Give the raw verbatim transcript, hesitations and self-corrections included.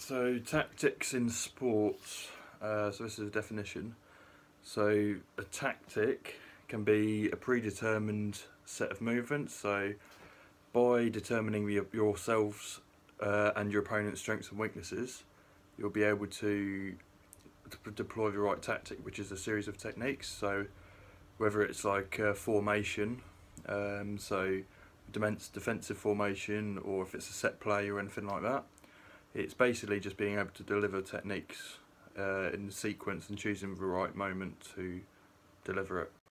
So tactics in sports, uh, so this is a definition. So a tactic can be a predetermined set of movements. So by determining your, yourselves uh, and your opponent's strengths and weaknesses, you'll be able to, to deploy the right tactic, which is a series of techniques. So whether it's like uh, formation, um, so defensive formation, or if it's a set play or anything like that. It's basically just being able to deliver techniques uh, in the sequence and choosing the right moment to deliver it.